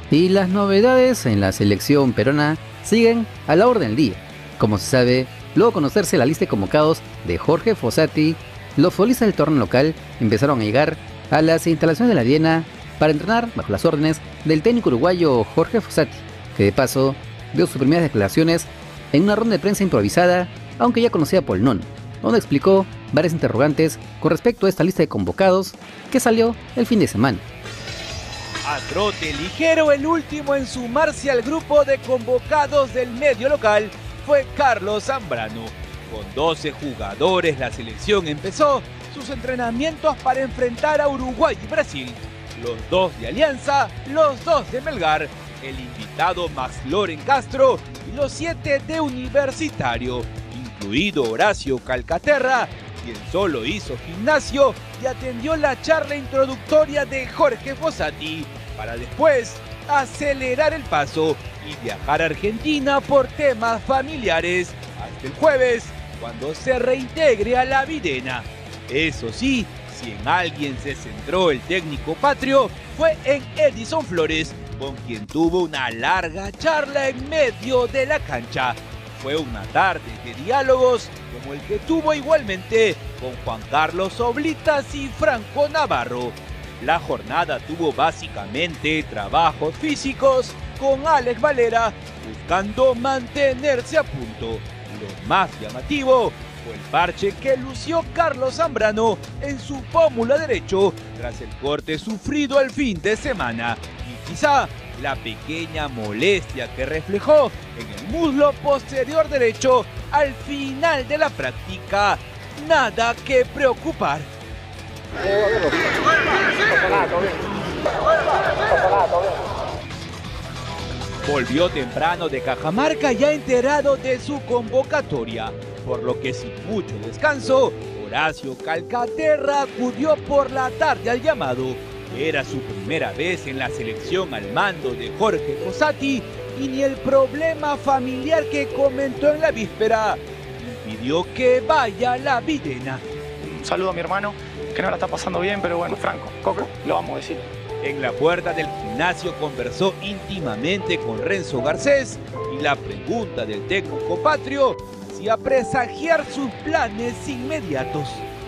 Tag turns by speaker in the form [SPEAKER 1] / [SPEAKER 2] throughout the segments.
[SPEAKER 1] Y las novedades en la selección peruana siguen a la orden del día. Como se sabe, luego de conocerse la lista de convocados de Jorge Fossati, los futbolistas del torneo local empezaron a llegar a las instalaciones de la Diana para entrenar bajo las órdenes del técnico uruguayo Jorge Fossati, que de paso dio sus primeras declaraciones en una ronda de prensa improvisada, aunque ya conocida por el NON, donde explicó varias interrogantes con respecto a esta lista de convocados que salió el fin de semana.
[SPEAKER 2] A trote ligero, el último en sumarse al grupo de convocados del medio local fue Carlos Zambrano. Con 12 jugadores, la selección empezó sus entrenamientos para enfrentar a Uruguay y Brasil. Los 2 de Alianza, los 2 de Melgar, el invitado Max Loren Castro y los 7 de Universitario, incluido Horacio Calcaterra, quien solo hizo gimnasio y atendió la charla introductoria de Jorge Fossati, para después acelerar el paso y viajar a Argentina por temas familiares hasta el jueves, cuando se reintegre a la Videna. Eso sí, si en alguien se centró el técnico patrio, fue en Edison Flores, con quien tuvo una larga charla en medio de la cancha. Fue una tarde de diálogos como el que tuvo igualmente con Juan Carlos Oblitas y Franco Navarro. La jornada tuvo básicamente trabajos físicos con Alex Valera buscando mantenerse a punto. Lo más llamativo fue el parche que lució Carlos Zambrano en su pómulo derecho tras el corte sufrido el fin de semana, y quizá la pequeña molestia que reflejó en el muslo posterior derecho al final de la práctica. Nada que preocupar. Volvió temprano de Cajamarca ya enterado de su convocatoria, por lo que sin mucho descanso, Horacio Calcaterra acudió por la tarde al llamado. Era su primera vez en la selección al mando de Jorge Fossati y ni el problema familiar que comentó en la víspera impidió que vaya a la Videna.
[SPEAKER 3] Un saludo a mi hermano, que no la está pasando bien, pero bueno, Franco, Coco, lo vamos a decir.
[SPEAKER 2] En la puerta del gimnasio conversó íntimamente con Renzo Garcés y la pregunta del técnico patrio hacía presagiar sus planes inmediatos.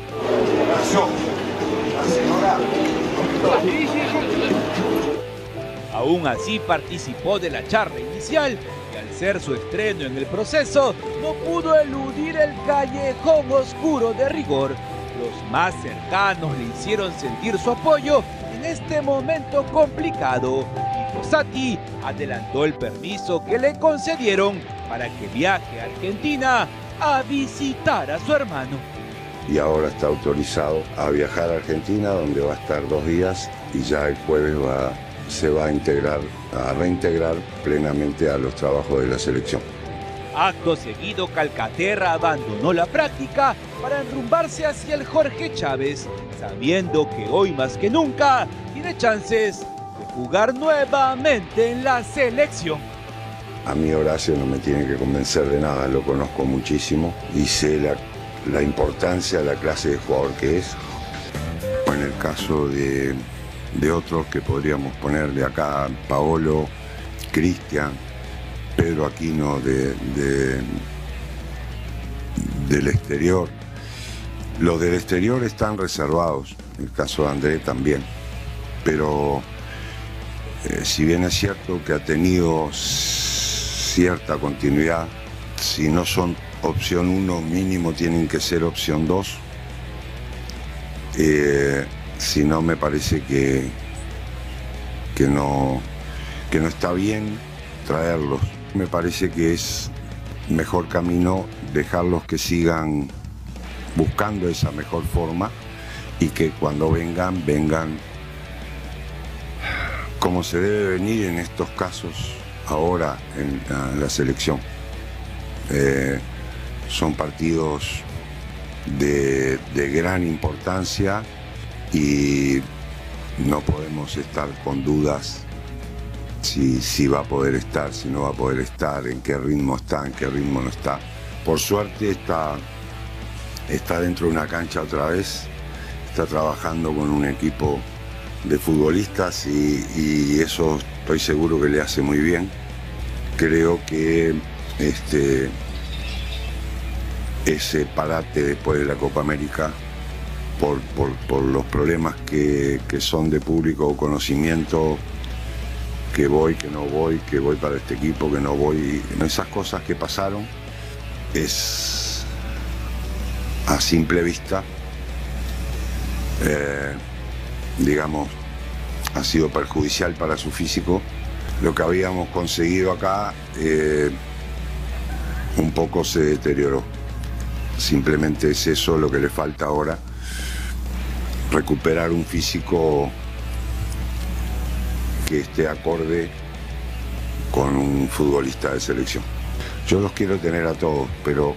[SPEAKER 2] Aún así participó de la charla inicial y al ser su estreno en el proceso no pudo eludir el callejón oscuro de rigor. Los más cercanos le hicieron sentir su apoyo en este momento complicado y Fossati adelantó el permiso que le concedieron para que viaje a Argentina a visitar a su hermano.
[SPEAKER 4] Y ahora está autorizado a viajar a Argentina, donde va a estar 2 días y ya el jueves se va a reintegrar plenamente a los trabajos de la selección.
[SPEAKER 2] Acto seguido, Calcaterra abandonó la práctica para enrumbarse hacia el Jorge Chávez, sabiendo que hoy más que nunca tiene chances de jugar nuevamente en la selección.
[SPEAKER 4] A mí Horacio no me tiene que convencer de nada, lo conozco muchísimo y sé la importancia, la clase de jugador que es. En el caso de otros que podríamos poner de acá, Paolo, Cristian, Pedro Aquino del exterior. Los del exterior están reservados, en el caso de André también, pero si bien es cierto que ha tenido cierta continuidad, si no son opción 1 mínimo tienen que ser opción 2, si no me parece que no está bien traerlos. Me parece que es mejor camino dejarlos que sigan buscando esa mejor forma y que cuando vengan como se debe venir en estos casos ahora en la selección. Son partidos de gran importancia y no podemos estar con dudas si va a poder estar, si no va a poder estar, en qué ritmo está, en qué ritmo no está. Por suerte está dentro de una cancha otra vez, está trabajando con un equipo de futbolistas y eso estoy seguro que le hace muy bien. Creo que ese parate después de la Copa América por los problemas que son de público conocimiento, que voy, que no voy, que voy para este equipo, que no voy, esas cosas que pasaron, es a simple vista, digamos, ha sido perjudicial para su físico. Lo que habíamos conseguido acá un poco se deterioró. Simplemente es eso lo que le falta ahora, recuperar un físico que esté acorde con un futbolista de selección. Yo los quiero tener a todos, pero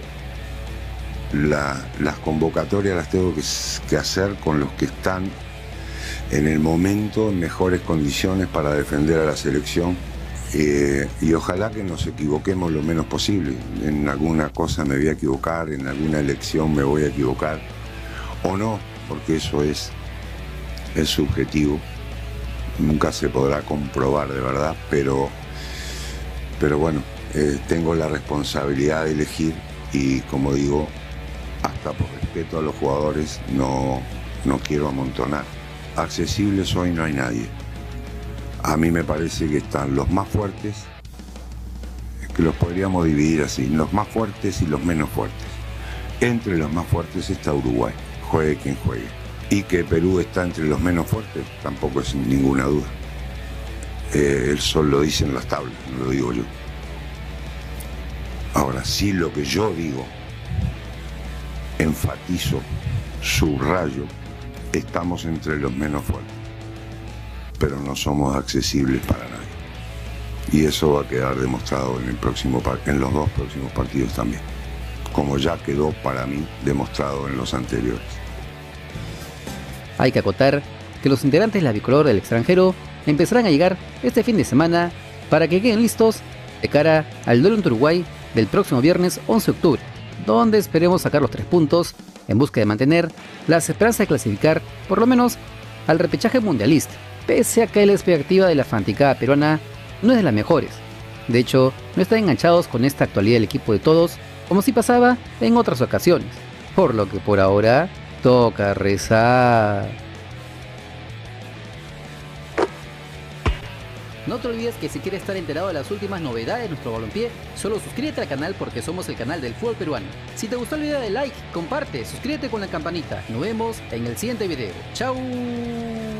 [SPEAKER 4] las convocatorias las tengo que hacer con los que están en el momento en mejores condiciones para defender a la selección, y ojalá que nos equivoquemos lo menos posible. En alguna cosa me voy a equivocar, en alguna elección me voy a equivocar o no, porque eso es subjetivo, nunca se podrá comprobar de verdad, pero bueno, tengo la responsabilidad de elegir y, como digo, hasta por respeto a los jugadores no quiero amontonar. Accesibles hoy no hay nadie. A mí me parece que están los más fuertes, que los podríamos dividir así, los más fuertes y los menos fuertes. Entre los más fuertes está Uruguay, juegue quien juegue. Y que Perú está entre los menos fuertes, tampoco es ninguna duda. El sol lo dicen las tablas, no lo digo yo. Ahora sí, lo que yo digo, enfatizo, subrayo, estamos entre los menos fuertes, pero no somos accesibles para nadie. Y eso va a quedar demostrado en los dos próximos partidos también, como ya quedó para mí demostrado en los anteriores.
[SPEAKER 1] Hay que acotar que los integrantes de la bicolor del extranjero empezarán a llegar este fin de semana para que queden listos de cara al duelo ante Uruguay del próximo viernes 11 de octubre, donde esperemos sacar los 3 puntos en busca de mantener las esperanzas de clasificar por lo menos al repechaje mundialista, pese a que la expectativa de la fanaticada peruana no es de las mejores. De hecho, no están enganchados con esta actualidad del equipo de todos, como si pasaba en otras ocasiones, por lo que por ahora toca rezar. No te olvides que si quieres estar enterado de las últimas novedades de nuestro balompié, solo suscríbete al canal porque somos el canal del fútbol peruano. Si te gustó el video, dale like, comparte, suscríbete con la campanita. Nos vemos en el siguiente video. ¡Chao!